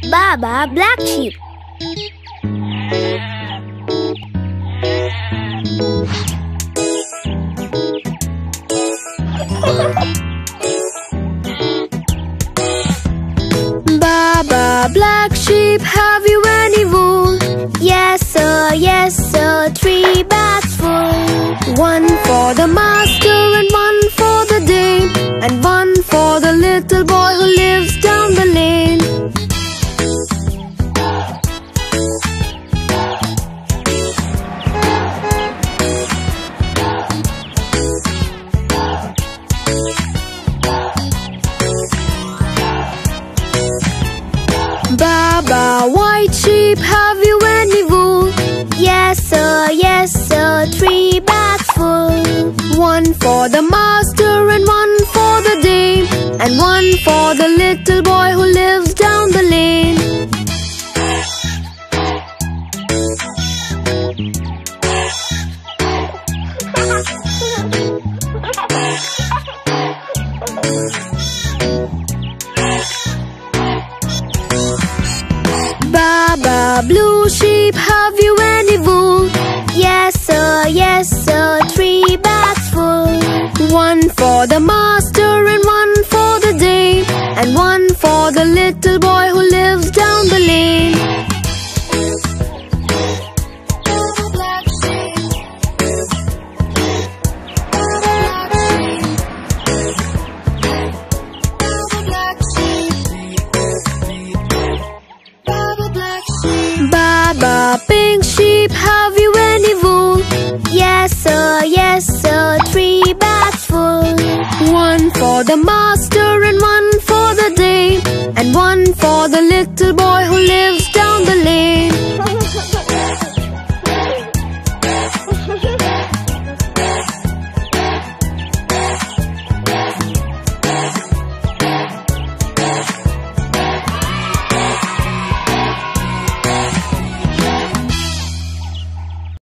Baba Black Sheep. Baba Black Sheep, have you any wool? Yes sir, 3 bags full. 1 for the master and 1 for the dame, and 1 for the little boy who lives down the lane. Baba White Sheep, have you any wool? Yes sir, 3 bags full. 1 for the master and 1 for the dame, and 1 for the little boy who lives down the lane. Baba Blue Sheep, have you any wool? Yes sir, 3 bags full. 1 for the master and 1 for the dame, and 1 for the little boy who lives down the lane. Baba Pink Sheep, have you any wool? Yes sir, 3 bags full. 1 for the master and 1 for the dame, and 1 for the little boy who lives